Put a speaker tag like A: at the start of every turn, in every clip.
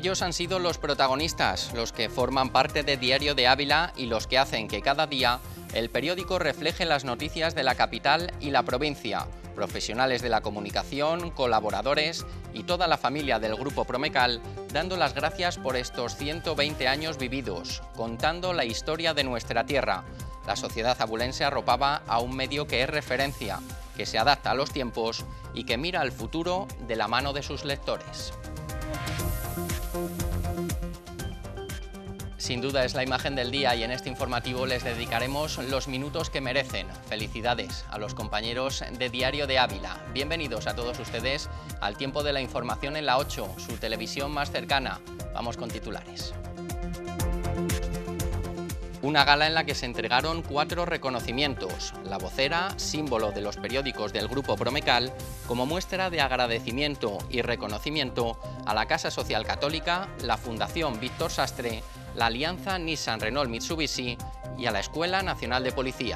A: Ellos han sido los protagonistas, los que forman parte de Diario de Ávila y los que hacen que cada día el periódico refleje las noticias de la capital y la provincia. Profesionales de la comunicación, colaboradores y toda la familia del Grupo Promecal dando las gracias por estos 120 años vividos, contando la historia de nuestra tierra. La sociedad abulense arropaba a un medio que es referencia, que se adapta a los tiempos y que mira al futuro de la mano de sus lectores. Sin duda es la imagen del día y en este informativo les dedicaremos los minutos que merecen. Felicidades a los compañeros de Diario de Ávila. Bienvenidos a todos ustedes al tiempo de la información en la 8, su televisión más cercana. Vamos con titulares. Una gala en la que se entregaron 4 reconocimientos. La vocera, símbolo de los periódicos del Grupo Promecal, como muestra de agradecimiento y reconocimiento a la Casa Social Católica, la Fundación Víctor Sastre, la Alianza Nissan-Renault-Mitsubishi y a la Escuela Nacional de Policía.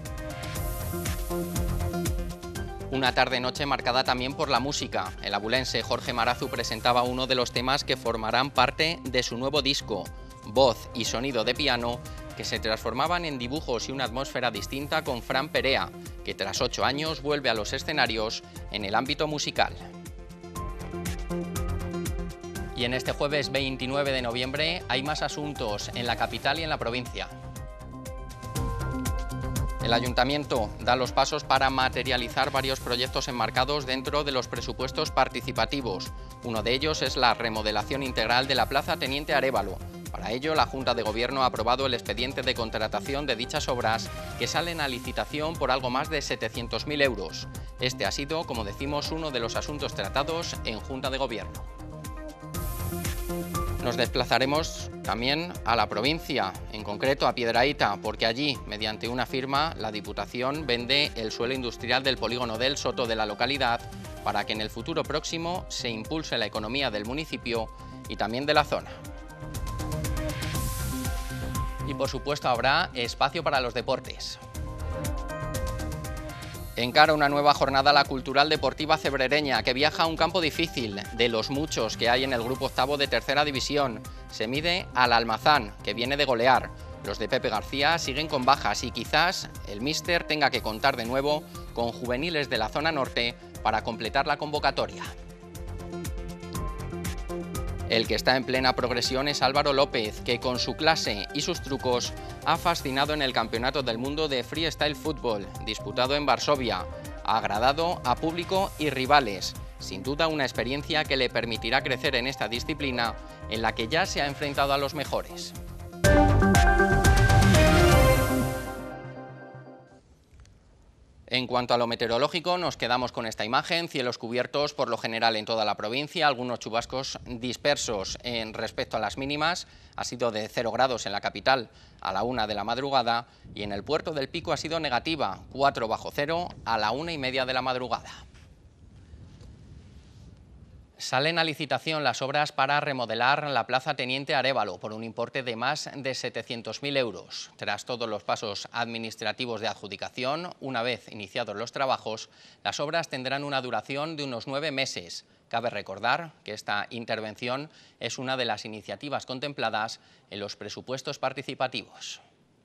A: Una tarde-noche marcada también por la música. El abulense Jorge Marazu presentaba uno de los temas que formarán parte de su nuevo disco, voz y sonido de piano, que se transformaban en dibujos y una atmósfera distinta con Fran Perea, que tras 8 años vuelve a los escenarios en el ámbito musical. Y en este jueves 29 de noviembre hay más asuntos en la capital y en la provincia. El Ayuntamiento da los pasos para materializar varios proyectos enmarcados dentro de los presupuestos participativos. Uno de ellos es la remodelación integral de la Plaza Teniente Arévalo. Para ello, la Junta de Gobierno ha aprobado el expediente de contratación de dichas obras, que salen a licitación por algo más de 700.000 euros. Este ha sido, como decimos, uno de los asuntos tratados en Junta de Gobierno. Nos desplazaremos también a la provincia, en concreto a Piedrahita, porque allí, mediante una firma, la Diputación vende el suelo industrial del polígono del Soto de la localidad para que en el futuro próximo se impulse la economía del municipio y también de la zona. Y por supuesto habrá espacio para los deportes. Encara una nueva jornada la Cultural Deportiva Cebrereña, que viaja a un campo difícil, de los muchos que hay en el grupo octavo de tercera división. Se mide al Almazán, que viene de golear. Los de Pepe García siguen con bajas y quizás el míster tenga que contar de nuevo con juveniles de la zona norte para completar la convocatoria. El que está en plena progresión es Álvaro López, que con su clase y sus trucos ha fascinado en el Campeonato del Mundo de Freestyle Fútbol, disputado en Varsovia. Ha agradado a público y rivales. Sin duda una experiencia que le permitirá crecer en esta disciplina en la que ya se ha enfrentado a los mejores. En cuanto a lo meteorológico, nos quedamos con esta imagen, cielos cubiertos por lo general en toda la provincia, algunos chubascos dispersos en respecto a las mínimas, ha sido de 0 grados en la capital a la 1 de la madrugada y en el puerto del Pico ha sido negativa, 4 bajo cero a la 1:30 de la madrugada. Salen a licitación las obras para remodelar la Plaza Teniente Arévalo por un importe de más de 700.000 euros. Tras todos los pasos administrativos de adjudicación, una vez iniciados los trabajos, las obras tendrán una duración de unos 9 meses. Cabe recordar que esta intervención es una de las iniciativas contempladas en los presupuestos participativos.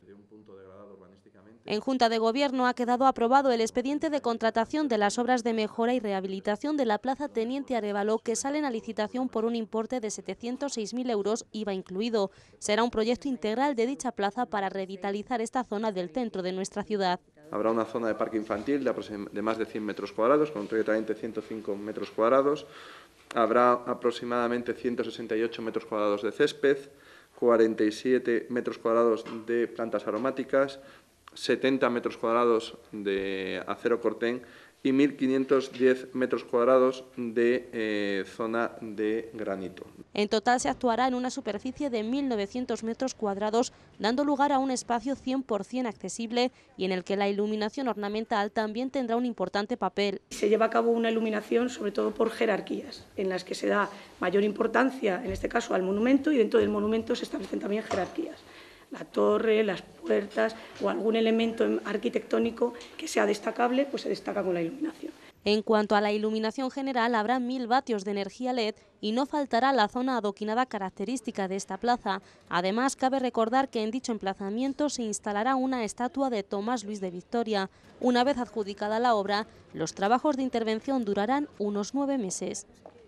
B: En Junta de Gobierno ha quedado aprobado el expediente de contratación de las obras de mejora y rehabilitación de la Plaza Teniente Arévalo, que salen a licitación por un importe de 706.000 euros, IVA incluido. Será un proyecto integral de dicha plaza para revitalizar esta zona del centro de nuestra ciudad.
C: Habrá una zona de parque infantil de más de 100 metros cuadrados, concretamente 105 metros cuadrados. Habrá aproximadamente 168 metros cuadrados de césped, 47 metros cuadrados de plantas aromáticas, 70 metros cuadrados de acero cortén y 1.510 metros cuadrados de zona de granito.
B: En total se actuará en una superficie de 1.900 metros cuadrados, dando lugar a un espacio 100% accesible y en el que la iluminación ornamental también tendrá un importante papel.
D: Se lleva a cabo una iluminación sobre todo por jerarquías, en las que se da mayor importancia, en este caso, al monumento, y dentro del monumento se establecen también jerarquías. La torre, las puertas o algún elemento arquitectónico que sea destacable, pues se destaca con la iluminación.
B: En cuanto a la iluminación general, habrá 1000 vatios de energía LED y no faltará la zona adoquinada característica de esta plaza. Además, cabe recordar que en dicho emplazamiento se instalará una estatua de Tomás Luis de Victoria. Una vez adjudicada la obra, los trabajos de intervención durarán unos 9 meses.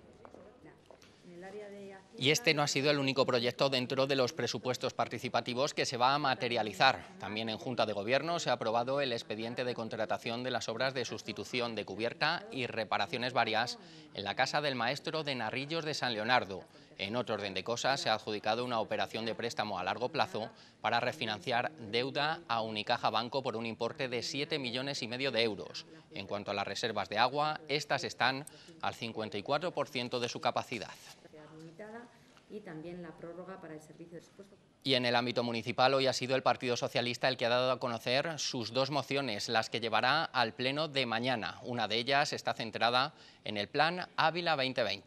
A: Y este no ha sido el único proyecto dentro de los presupuestos participativos que se va a materializar. También en Junta de Gobierno se ha aprobado el expediente de contratación de las obras de sustitución de cubierta y reparaciones varias en la Casa del Maestro de Narrillos de San Leonardo. En otro orden de cosas, se ha adjudicado una operación de préstamo a largo plazo para refinanciar deuda a Unicaja Banco por un importe de 7,5 millones de euros. En cuanto a las reservas de agua, estas están al 54% de su capacidad.
E: Y también la prórroga para el servicio de supuesto.
A: Y en el ámbito municipal, hoy ha sido el Partido Socialista el que ha dado a conocer sus 2 mociones, las que llevará al pleno de mañana. Una de ellas está centrada en el Plan Ávila 2020.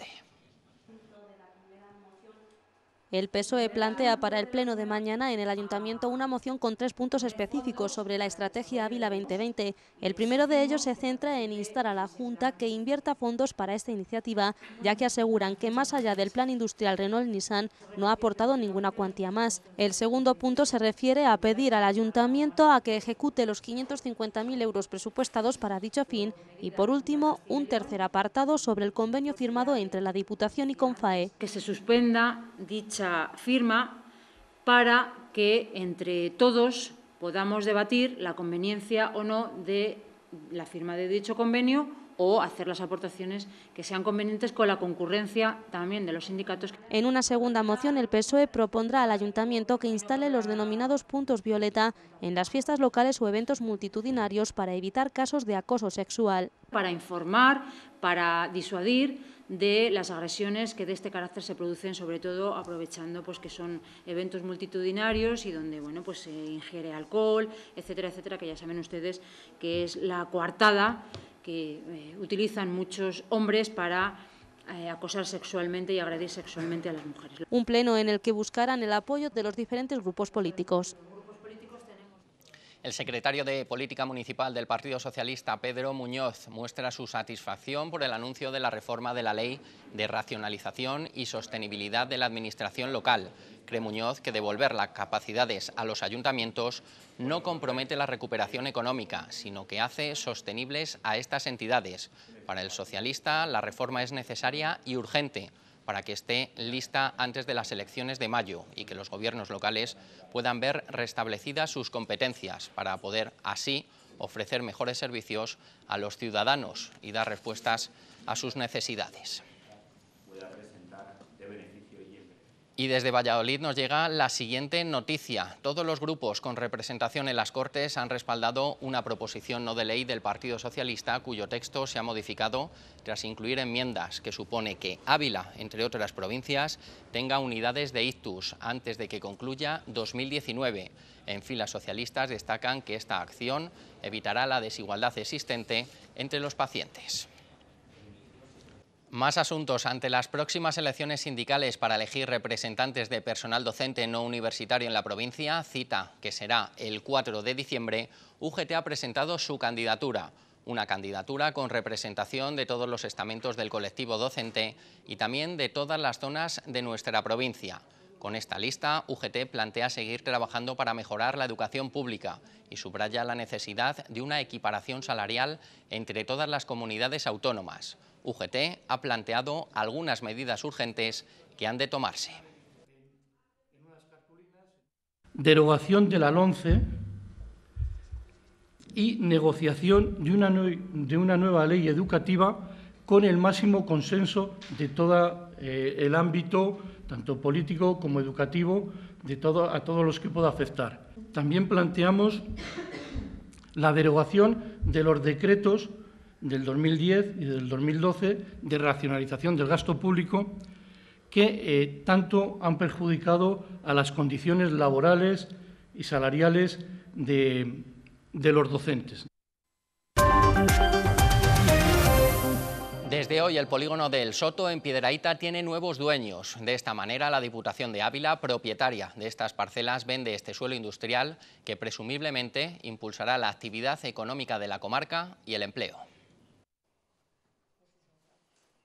B: El PSOE plantea para el pleno de mañana en el Ayuntamiento una moción con 3 puntos específicos sobre la estrategia Ávila 2020. El primero de ellos se centra en instar a la Junta que invierta fondos para esta iniciativa, ya que aseguran que más allá del plan industrial Renault-Nissan no ha aportado ninguna cuantía más. El segundo punto se refiere a pedir al Ayuntamiento a que ejecute los 550.000 euros presupuestados para dicho fin y, por último, un tercer apartado sobre el convenio firmado entre la Diputación y Confae.
E: Que se suspenda dicha firma para que entre todos podamos debatir la conveniencia o no de la firma de dicho convenio o hacer las aportaciones que sean convenientes con la concurrencia también de los sindicatos.
B: En una segunda moción, el PSOE propondrá al Ayuntamiento que instale los denominados puntos violeta en las fiestas locales o eventos multitudinarios para evitar casos de acoso sexual.
E: Para informar, para disuadir de las agresiones que de este carácter se producen, sobre todo aprovechando pues, que son eventos multitudinarios y donde pues, se ingiere alcohol, etcétera, etcétera, que ya saben ustedes que es la coartada que utilizan muchos hombres para acosar sexualmente y agredir sexualmente a las mujeres.
B: Un pleno en el que buscarán el apoyo de los diferentes grupos políticos.
A: El secretario de Política Municipal del Partido Socialista, Pedro Muñoz, muestra su satisfacción por el anuncio de la reforma de la Ley de Racionalización y Sostenibilidad de la Administración Local. Cree Muñoz que devolver las capacidades a los ayuntamientos no compromete la recuperación económica, sino que hace sostenibles a estas entidades. Para el socialista, la reforma es necesaria y urgente, para que esté lista antes de las elecciones de mayo y que los gobiernos locales puedan ver restablecidas sus competencias para poder así ofrecer mejores servicios a los ciudadanos y dar respuestas a sus necesidades. Y desde Valladolid nos llega la siguiente noticia. Todos los grupos con representación en las Cortes han respaldado una proposición no de ley del Partido Socialista cuyo texto se ha modificado tras incluir enmiendas que supone que Ávila, entre otras provincias, tenga unidades de ictus antes de que concluya 2019. En filas socialistas destacan que esta acción evitará la desigualdad existente entre los pacientes. Más asuntos. Ante las próximas elecciones sindicales para elegir representantes de personal docente no universitario en la provincia, cita que será el 4 de diciembre, UGT ha presentado su candidatura. Una candidatura con representación de todos los estamentos del colectivo docente y también de todas las zonas de nuestra provincia. Con esta lista, UGT plantea seguir trabajando para mejorar la educación pública y subraya la necesidad de una equiparación salarial entre todas las comunidades autónomas. UGT ha planteado algunas medidas urgentes que han de tomarse.
F: Derogación de la LOMCE y negociación de una nueva ley educativa con el máximo consenso de todo el ámbito, tanto político como educativo, a todos los que pueda afectar. También planteamos la derogación de los decretos del 2010 y del 2012 de racionalización del gasto público que tanto han perjudicado a las condiciones laborales y salariales de los docentes.
A: Desde hoy el polígono de El Soto en Piedrahita tiene nuevos dueños. De esta manera la Diputación de Ávila, propietaria de estas parcelas, vende este suelo industrial que presumiblemente impulsará la actividad económica de la comarca y el empleo.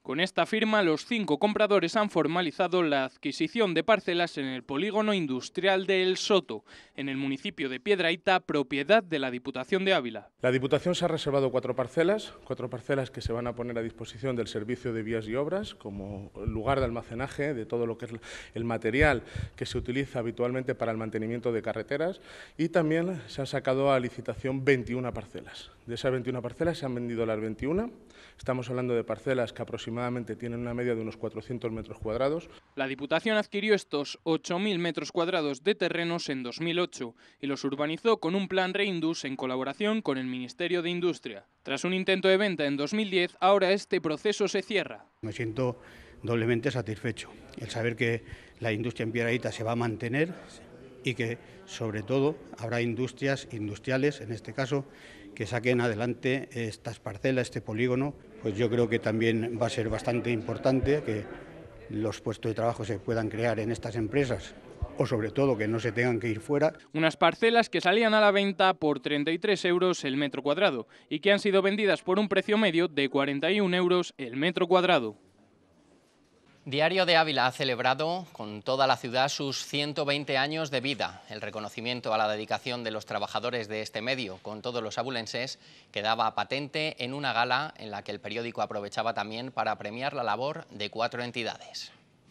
G: Con esta firma, los 5 compradores han formalizado la adquisición de parcelas en el polígono industrial de El Soto, en el municipio de Piedrahita, propiedad de la Diputación de Ávila.
H: La Diputación se ha reservado 4 parcelas que se van a poner a disposición del Servicio de Vías y Obras como lugar de almacenaje de todo lo que es el material que se utiliza habitualmente para el mantenimiento de carreteras, y también se han sacado a licitación 21 parcelas. De esas 21 parcelas se han vendido las 21. Estamos hablando de parcelas que aproximadamente tienen una media de unos 400 metros cuadrados.
G: La Diputación adquirió estos 8.000 metros cuadrados de terrenos en 2008 y los urbanizó con un plan Reindus en colaboración con el Ministerio de Industria. Tras un intento de venta en 2010, ahora este proceso se cierra.
I: Me siento doblemente satisfecho. El saber que la industria en Piedrahita se va a mantener y que, sobre todo, habrá industriales, en este caso, que saquen adelante estas parcelas, este polígono, pues yo creo que también va a ser bastante importante que los puestos de trabajo se puedan crear en estas empresas, o sobre todo que no se tengan que ir fuera.
G: Unas parcelas que salían a la venta por 33 euros el metro cuadrado y que han sido vendidas por un precio medio de 41 euros el metro cuadrado.
A: Diario de Ávila ha celebrado con toda la ciudad sus 120 años de vida. El reconocimiento a la dedicación de los trabajadores de este medio con todos los abulenses quedaba patente en una gala en la que el periódico aprovechaba también para premiar la labor de 4 entidades.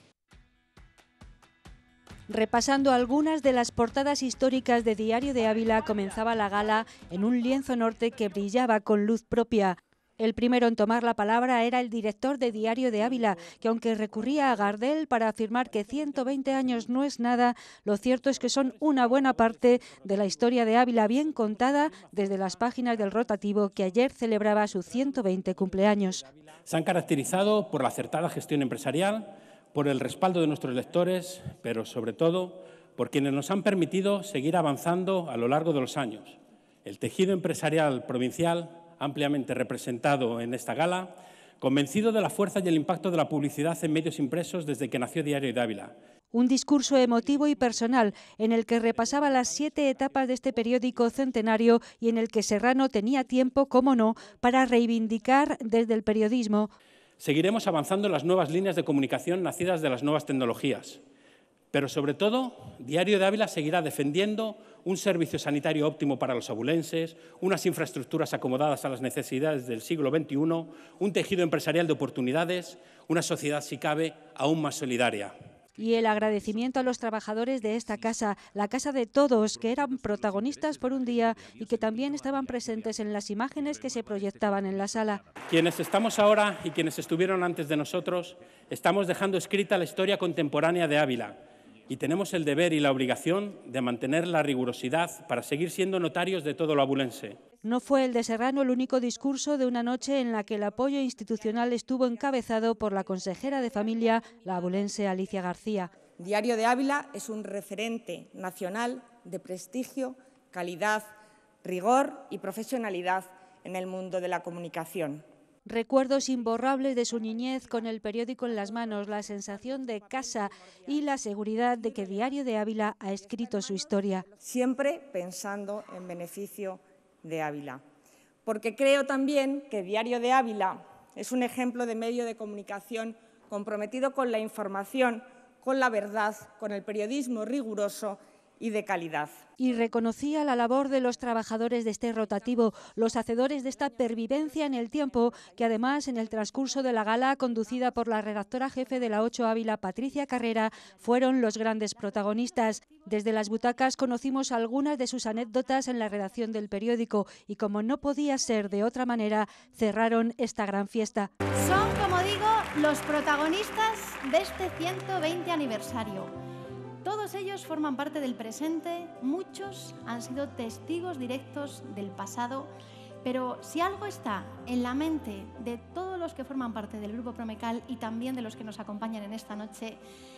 J: Repasando algunas de las portadas históricas de Diario de Ávila, comenzaba la gala en un lienzo norte que brillaba con luz propia. El primero en tomar la palabra era el director de Diario de Ávila, que aunque recurría a Gardel para afirmar que 120 años no es nada, lo cierto es que son una buena parte de la historia de Ávila, bien contada desde las páginas del rotativo que ayer celebraba su 120 cumpleaños.
K: Se han caracterizado por la acertada gestión empresarial, por el respaldo de nuestros lectores, pero sobre todo por quienes nos han permitido seguir avanzando a lo largo de los años. El tejido empresarial provincial, ampliamente representado en esta gala, convencido de la fuerza y el impacto de la publicidad en medios impresos desde que nació Diario de Ávila.
J: Un discurso emotivo y personal en el que repasaba las 7 etapas de este periódico centenario y en el que Serrano tenía tiempo, como no, para reivindicar desde el periodismo.
K: Seguiremos avanzando en las nuevas líneas de comunicación nacidas de las nuevas tecnologías. Pero, sobre todo, Diario de Ávila seguirá defendiendo un servicio sanitario óptimo para los abulenses, unas infraestructuras acomodadas a las necesidades del siglo XXI, un tejido empresarial de oportunidades, una sociedad, si cabe, aún más solidaria.
J: Y el agradecimiento a los trabajadores de esta casa, la casa de todos, que eran protagonistas por un día y que también estaban presentes en las imágenes que se proyectaban en la sala.
K: Quienes estamos ahora y quienes estuvieron antes de nosotros, estamos dejando escrita la historia contemporánea de Ávila, y tenemos el deber y la obligación de mantener la rigurosidad para seguir siendo notarios de todo lo abulense.
J: No fue el de Serrano el único discurso de una noche en la que el apoyo institucional estuvo encabezado por la consejera de Familia, la abulense Alicia García.
L: Diario de Ávila es un referente nacional de prestigio, calidad, rigor y profesionalidad en el mundo de la comunicación.
J: Recuerdos imborrables de su niñez con el periódico en las manos, la sensación de casa y la seguridad de que Diario de Ávila ha escrito su historia.
L: Siempre pensando en beneficio de Ávila, porque creo también que Diario de Ávila es un ejemplo de medio de comunicación comprometido con la información, con la verdad, con el periodismo riguroso y de calidad.
J: Y reconocía la labor de los trabajadores de este rotativo, los hacedores de esta pervivencia en el tiempo, que además en el transcurso de la gala, conducida por la redactora jefe de la 8 Ávila, Patricia Carrera, fueron los grandes protagonistas. Desde las butacas conocimos algunas de sus anécdotas en la redacción del periódico y, como no podía ser de otra manera, cerraron esta gran fiesta.
M: Son, como digo, los protagonistas de este 120 aniversario. Todos ellos forman parte del presente, muchos han sido testigos directos del pasado, pero si algo está en la mente de todos los que forman parte del Grupo Promecal y también de los que nos acompañan en esta noche,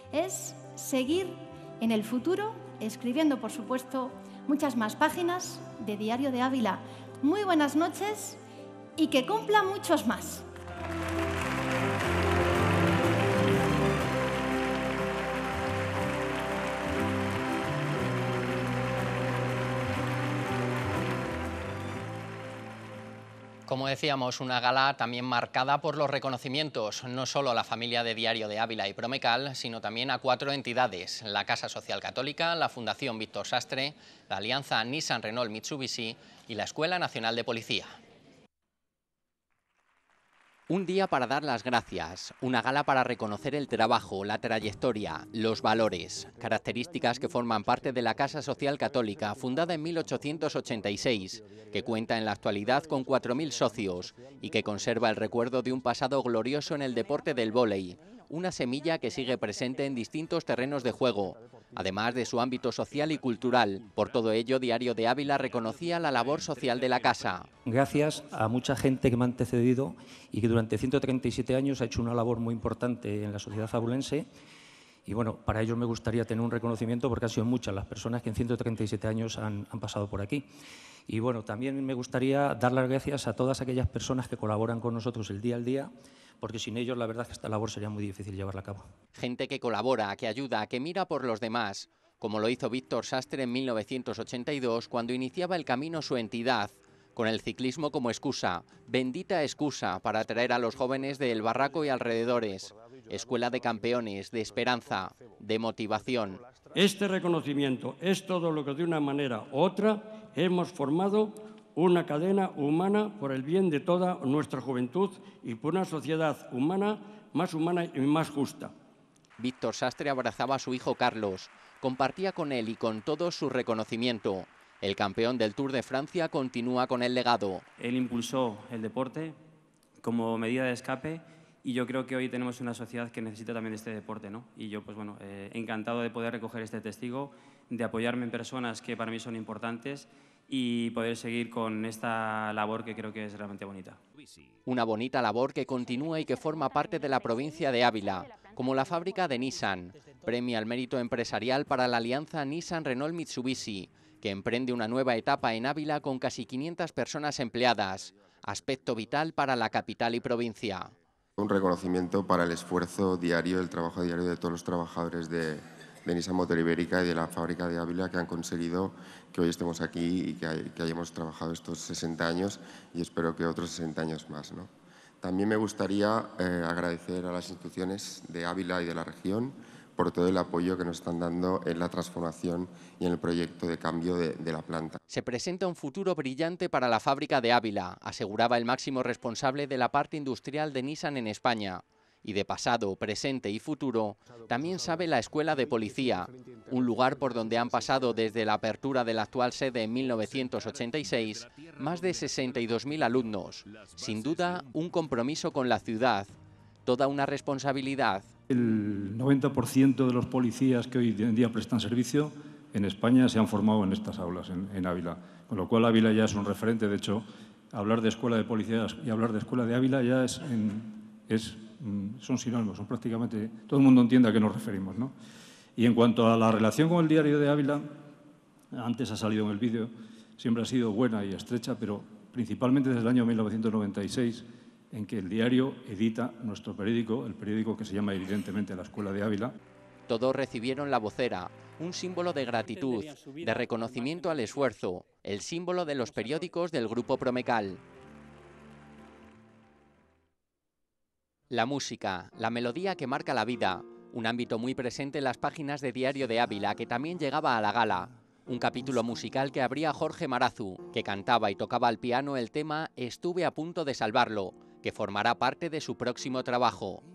M: es seguir en el futuro, escribiendo, por supuesto, muchas más páginas de Diario de Ávila. Muy buenas noches y que cumpla muchos más.
A: Como decíamos, una gala también marcada por los reconocimientos, no solo a la familia de Diario de Ávila y Promecal, sino también a 4 entidades: la Casa Social Católica, la Fundación Víctor Sastre, la Alianza Nissan-Renault-Mitsubishi y la Escuela Nacional de Policía. Un día para dar las gracias, una gala para reconocer el trabajo, la trayectoria, los valores, características que forman parte de la Casa Social Católica, fundada en 1886, que cuenta en la actualidad con 4.000 socios y que conserva el recuerdo de un pasado glorioso en el deporte del vóley, una semilla que sigue presente en distintos terrenos de juego, además de su ámbito social y cultural. Por todo ello, Diario de Ávila reconocía la labor social de la casa.
N: Gracias a mucha gente que me ha antecedido y que durante 137 años ha hecho una labor muy importante en la sociedad abulense. Y bueno, para ellos me gustaría tener un reconocimiento porque han sido muchas las personas que en 137 años han pasado por aquí. Y bueno, también me gustaría dar las gracias a todas aquellas personas que colaboran con nosotros el día al día, porque sin ellos la verdad es que esta labor sería muy difícil llevarla a cabo.
A: Gente que colabora, que ayuda, que mira por los demás, como lo hizo Víctor Sastre en 1982 cuando iniciaba el camino su entidad, con el ciclismo como excusa, bendita excusa para atraer a los jóvenes de El Barraco y alrededores, escuela de campeones, de esperanza, de motivación.
O: Este reconocimiento es todo lo que de una manera u otra hemos formado una cadena humana por el bien de toda nuestra juventud y por una sociedad humana y más justa.
A: Víctor Sastre abrazaba a su hijo Carlos, compartía con él y con todos su reconocimiento. El campeón del Tour de Francia continúa con el legado.
P: Él impulsó el deporte como medida de escape y yo creo que hoy tenemos una sociedad que necesita también de este deporte, ¿no? Y yo, pues bueno, encantado de poder recoger este testigo, de apoyarme en personas que para mí son importantes y poder seguir con esta labor que creo que es realmente bonita.
A: Una bonita labor que continúa y que forma parte de la provincia de Ávila, como la fábrica de Nissan, premio al mérito empresarial para la alianza Nissan-Renault-Mitsubishi, que emprende una nueva etapa en Ávila con casi 500 personas empleadas, aspecto vital para la capital y provincia.
Q: Un reconocimiento para el esfuerzo diario, el trabajo diario de todos los trabajadores de Nissan Motor Ibérica y de la fábrica de Ávila, que han conseguido que hoy estemos aquí y que hayamos trabajado estos 60 años y espero que otros 60 años más, ¿no? También me gustaría agradecer a las instituciones de Ávila y de la región por todo el apoyo que nos están dando en la transformación y en el proyecto de cambio de la planta.
A: Se presenta un futuro brillante para la fábrica de Ávila, aseguraba el máximo responsable de la parte industrial de Nissan en España. Y de pasado, presente y futuro, también sabe la Escuela de Policía, un lugar por donde han pasado desde la apertura de la actual sede en 1986 más de 62.000 alumnos. Sin duda, un compromiso con la ciudad, toda una responsabilidad.
R: El 90% de los policías que hoy en día prestan servicio en España se han formado en estas aulas, en Ávila, con lo cual Ávila ya es un referente. De hecho, hablar de Escuela de Policías y hablar de Escuela de Ávila ya son sinónimos, son prácticamente, todo el mundo entiende a qué nos referimos, ¿no? Y en cuanto a la relación con el Diario de Ávila, antes ha salido en el vídeo, siempre ha sido buena y estrecha, pero principalmente desde el año 1996, en que el diario edita nuestro periódico, el periódico que se llama evidentemente La Escuela de Ávila.
A: Todos recibieron la vocera, un símbolo de gratitud, de reconocimiento al esfuerzo, el símbolo de los periódicos del Grupo Promecal. La música, la melodía que marca la vida, un ámbito muy presente en las páginas de Diario de Ávila, que también llegaba a la gala. Un capítulo musical que abría Jorge Marazu, que cantaba y tocaba al piano el tema Estuve a punto de salvarlo, que formará parte de su próximo trabajo.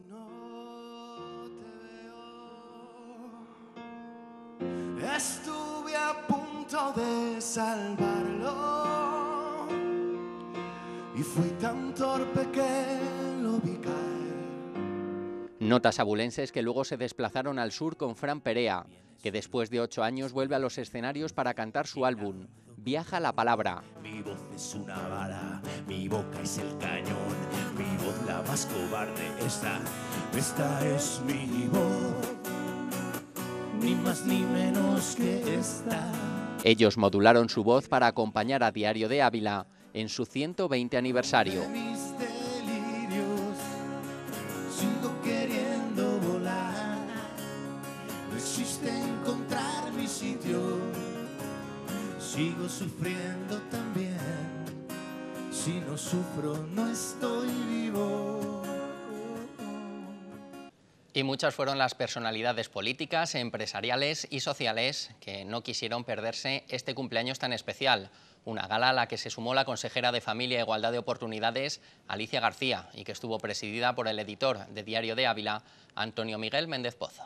S: Estuve a punto de salvarlo y fui tan torpe que lo vi caer.
A: Notas abulenses que luego se desplazaron al sur con Fran Perea, que después de 8 años vuelve a los escenarios para cantar su álbum, Viaja la Palabra.
S: Mi voz es una bala, mi boca es el cañón, mi voz la más cobarde, esta es mi voz, ni más ni menos que esta.
A: Ellos modularon su voz para acompañar a Diario de Ávila en su 120 aniversario.
S: Sigo queriendo volar, no existe encontrar mi sitio, sigo sufriendo también, Si no sufro, no estoy vivo.
A: Y muchas fueron las personalidades políticas, empresariales y sociales que no quisieron perderse este cumpleaños tan especial. Una gala a la que se sumó la consejera de Familia e Igualdad de Oportunidades, Alicia García, y que estuvo presidida por el editor de Diario de Ávila, Antonio Miguel Méndez Pozo.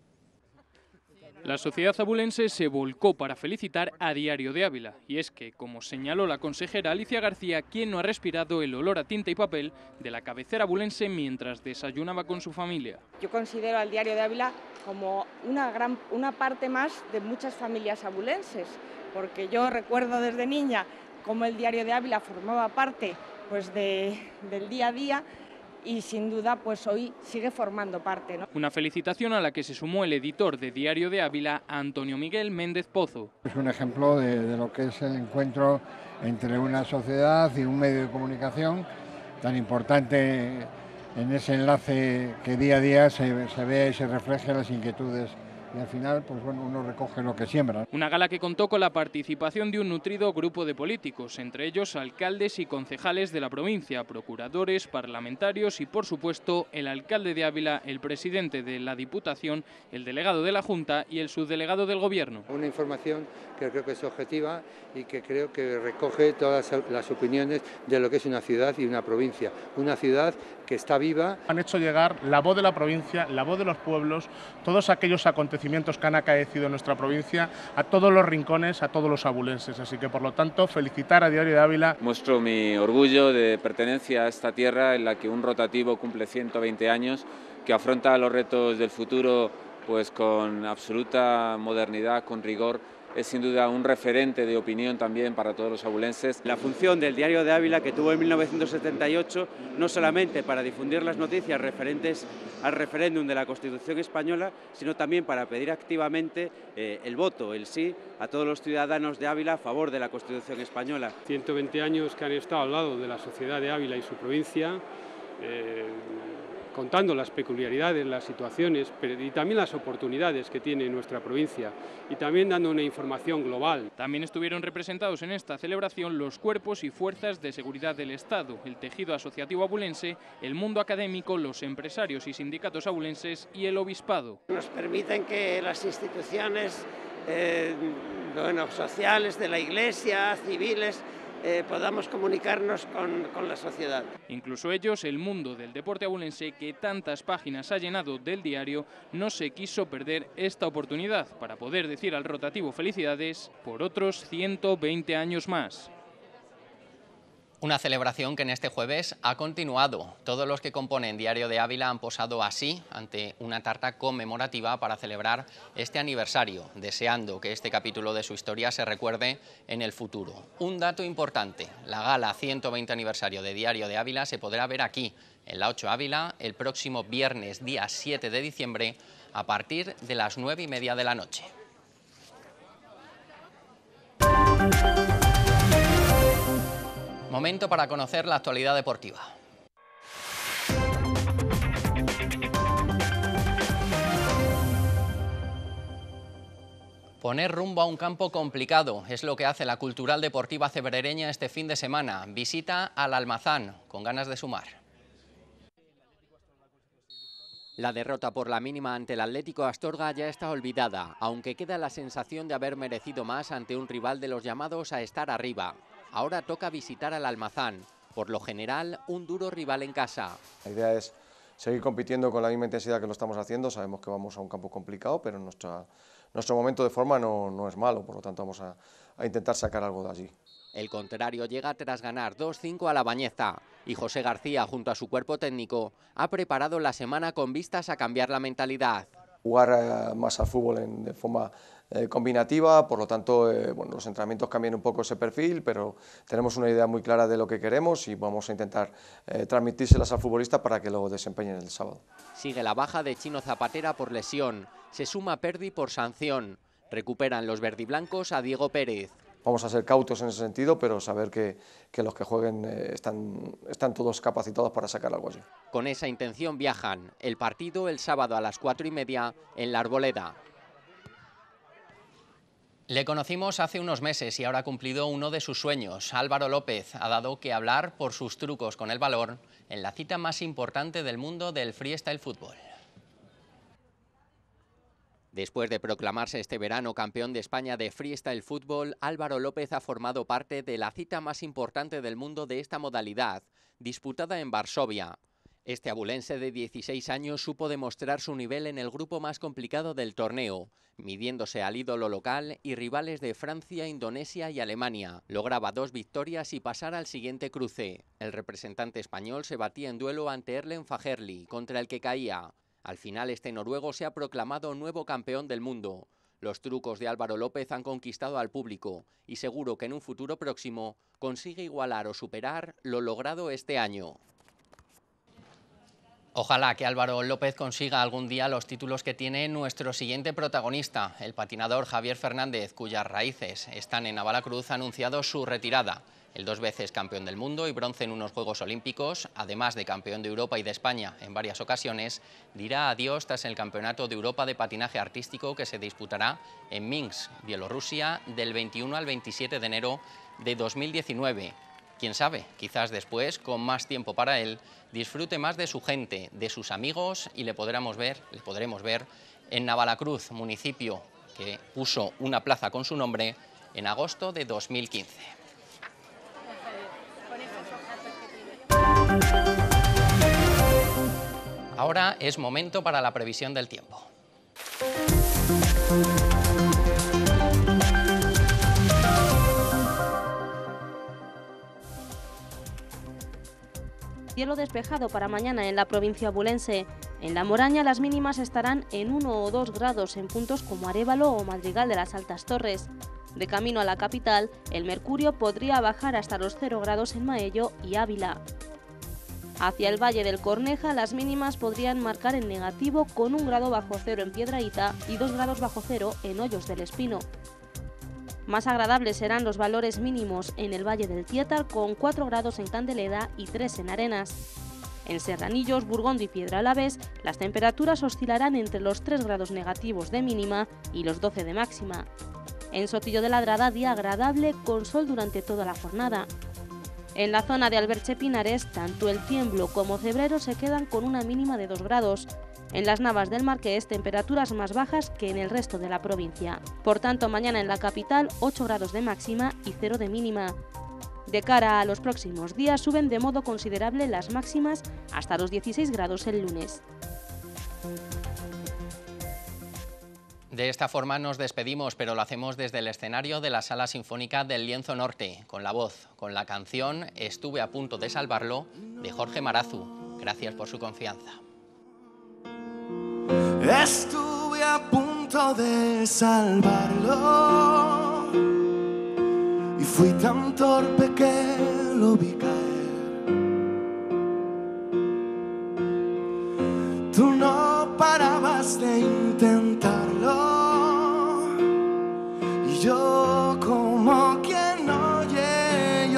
G: La sociedad abulense se volcó para felicitar a Diario de Ávila, y es que, como señaló la consejera Alicia García, ¿quién no ha respirado el olor a tinta y papel de la cabecera abulense mientras desayunaba con su familia?
L: Yo considero al Diario de Ávila como una parte más de muchas familias abulenses, porque yo recuerdo desde niña cómo el Diario de Ávila formaba parte pues, del día a día, y sin duda pues hoy sigue formando parte, ¿no?
G: Una felicitación a la que se sumó el editor de Diario de Ávila, Antonio Miguel Méndez Pozo.
T: Es un ejemplo de lo que es el encuentro entre una sociedad y un medio de comunicación tan importante en ese enlace que día a día se ve y se refleje las inquietudes. Y al final, pues bueno, uno recoge lo que siembra.
G: Una gala que contó con la participación de un nutrido grupo de políticos, entre ellos alcaldes y concejales de la provincia, procuradores, parlamentarios y, por supuesto, el alcalde de Ávila, el presidente de la Diputación, el delegado de la Junta y el subdelegado del Gobierno.
U: Una información que creo que es objetiva y que creo que recoge todas las opiniones de lo que es una ciudad y una provincia. Una ciudad que está viva.
H: Han hecho llegar la voz de la provincia, la voz de los pueblos, todos aquellos acontecimientos que han acaecido en nuestra provincia, a todos los rincones, a todos los abulenses. Así que, por lo tanto, felicitar a Diario de Ávila.
V: Muestro mi orgullo de pertenencia a esta tierra en la que un rotativo cumple 120 años, que afronta los retos del futuro pues con absoluta modernidad, con rigor. Es sin duda un referente de opinión también para todos los abulenses.
W: La función del Diario de Ávila que tuvo en 1978, no solamente para difundir las noticias referentes al referéndum de la Constitución española, sino también para pedir activamente el voto, el sí, a todos los ciudadanos de Ávila a favor de la Constitución española.
X: 120 años que han estado al lado de la sociedad de Ávila y su provincia, contando las peculiaridades, las situaciones y también las oportunidades que tiene nuestra provincia y también dando una información global.
G: También estuvieron representados en esta celebración los cuerpos y fuerzas de seguridad del Estado, el tejido asociativo abulense, el mundo académico, los empresarios y sindicatos abulenses y el obispado.
Y: Nos permiten que las instituciones sociales de la Iglesia, civiles, podamos comunicarnos con la sociedad.
G: Incluso ellos, el mundo del deporte abulense que tantas páginas ha llenado del diario, no se quiso perder esta oportunidad para poder decir al rotativo felicidades por otros 120 años más.
A: Una celebración que en este jueves ha continuado. Todos los que componen Diario de Ávila han posado así ante una tarta conmemorativa para celebrar este aniversario, deseando que este capítulo de su historia se recuerde en el futuro. Un dato importante, la gala 120 aniversario de Diario de Ávila se podrá ver aquí, en la 8 Ávila, el próximo viernes día 7 de diciembre, a partir de las 9:30 de la noche. Momento para conocer la actualidad deportiva. Poner rumbo a un campo complicado es lo que hace la Cultural Deportiva Cebrereña este fin de semana. Visita al Almazán, con ganas de sumar. La derrota por la mínima ante el Atlético Astorga ya está olvidada, aunque queda la sensación de haber merecido más ante un rival de los llamados a estar arriba. Ahora toca visitar al Almazán, por lo general un duro rival en casa.
Z: La idea es seguir compitiendo con la misma intensidad que lo estamos haciendo. Sabemos que vamos a un campo complicado, pero nuestro momento de forma no es malo, por lo tanto vamos a intentar sacar algo de allí.
A: El contrario llega tras ganar 2-5 a la Bañeza y José García, junto a su cuerpo técnico, ha preparado la semana con vistas a cambiar la mentalidad.
Z: Jugar más al fútbol de forma combinativa, por lo tanto los entrenamientos cambian un poco ese perfil, pero tenemos una idea muy clara de lo que queremos y vamos a intentar transmitírselas al futbolista para que lo desempeñen el sábado.
A: Sigue la baja de Chino Zapatera por lesión, se suma Perdi por sanción, recuperan los verdiblancos a Diego Pérez.
Z: Vamos a ser cautos en ese sentido, pero saber que los que jueguen están todos capacitados para sacar algo allí.
A: Con esa intención viajan. El partido el sábado a las 4:30 en La Arboleda. Le conocimos hace unos meses y ahora ha cumplido uno de sus sueños. Álvaro López ha dado que hablar por sus trucos con el balón en la cita más importante del mundo del freestyle fútbol. Después de proclamarse este verano campeón de España de freestyle fútbol, Álvaro López ha formado parte de la cita más importante del mundo de esta modalidad, disputada en Varsovia. Este abulense de 16 años supo demostrar su nivel en el grupo más complicado del torneo, midiéndose al ídolo local y rivales de Francia, Indonesia y Alemania. Lograba 2 victorias y pasar al siguiente cruce. El representante español se batía en duelo ante Erlen Fagerli, contra el que caía. Al final este noruego se ha proclamado nuevo campeón del mundo. Los trucos de Álvaro López han conquistado al público y seguro que en un futuro próximo consigue igualar o superar lo logrado este año. Ojalá que Álvaro López consiga algún día los títulos que tiene nuestro siguiente protagonista, el patinador Javier Fernández, cuyas raíces están en Navalacruz, ha anunciado su retirada. El 2 veces campeón del mundo y bronce en unos Juegos Olímpicos, además de campeón de Europa y de España en varias ocasiones, dirá adiós tras el Campeonato de Europa de Patinaje Artístico que se disputará en Minsk, Bielorrusia, del 21 al 27 de enero de 2019. Quién sabe, quizás después, con más tiempo para él, disfrute más de su gente, de sus amigos y le podremos ver en Navalacruz, municipio que puso una plaza con su nombre en agosto de 2015. Ahora es momento para la previsión del tiempo.
B: Cielo despejado para mañana en la provincia abulense. En La Moraña las mínimas estarán en 1 o 2 grados en puntos como Arévalo o Madrigal de las Altas Torres. De camino a la capital, el mercurio podría bajar hasta los 0 grados en Maello y Ávila. Hacia el Valle del Corneja las mínimas podrían marcar en negativo con 1 grado bajo cero en Piedrahíta y 2 grados bajo cero en Hoyos del Espino. Más agradables serán los valores mínimos en el Valle del Tietar con 4 grados en Candeleda y 3 en Arenas. En Serranillos, Burgondo y Piedralaves las temperaturas oscilarán entre los 3 grados negativos de mínima y los 12 de máxima. En Sotillo de Ladrada día agradable con sol durante toda la jornada. En la zona de Alberche Pinares, tanto el Ciemblo como Cebrero se quedan con una mínima de 2 grados. En las Navas del Marqués, temperaturas más bajas que en el resto de la provincia. Por tanto, mañana en la capital, 8 grados de máxima y 0 de mínima. De cara a los próximos días, suben de modo considerable las máximas hasta los 16 grados el lunes.
A: De esta forma nos despedimos, pero lo hacemos desde el escenario de la Sala Sinfónica del Lienzo Norte, con la voz, con la canción Estuve a punto de salvarlo, de Jorge Marazu. Gracias por su confianza.
S: Estuve a punto de salvarlo y fui tan torpe que lo vi caer. Tú no parabas de intentarlo y yo como quien oye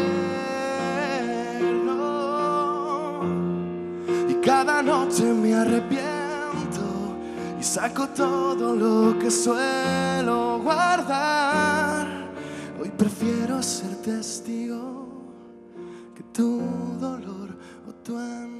S: lloverlo y cada noche me arrepiento y saco todo lo que suelo guardar. Hoy prefiero ser testigo que tu dolor o tu ansiedad.